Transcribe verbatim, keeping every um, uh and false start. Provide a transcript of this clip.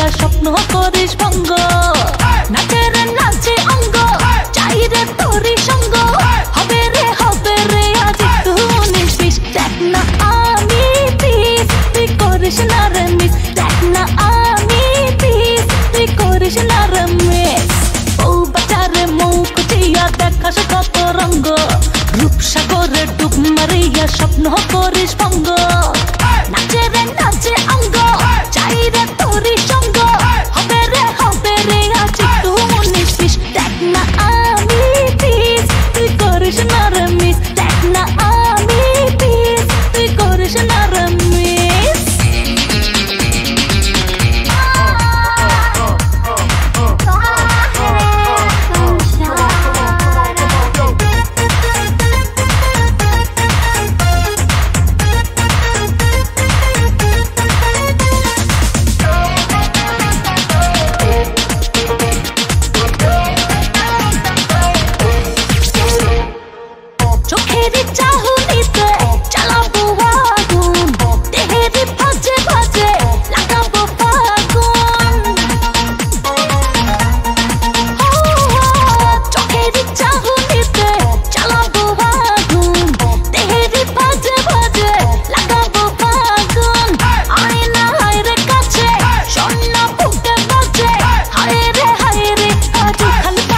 স্বপ্ন করিস ভঙ্গ নাচে রে নাচে অঙ্গ চাই রে তোরই সঙ্গ হবে রে হবে রে আজ একটু উনিশ বিশ দেখ না আমি পিস তুই করিস না রে মিস দেখ না আমি পিস তুই করিস না রে মিস ও বাজারে মুখ দিয়া দেখাস কত রঙ্গ রূপসাগরে ডুব মারিয়া স্বপ্ন করিস ভঙ্গ নাচে রে নাচে অঙ্গ চাই রে তোরই সঙ্গ হবে রে হবে রে আজ একটু উনিশ বিশ দেখ না আমি পিস তুই করিস না রে মিস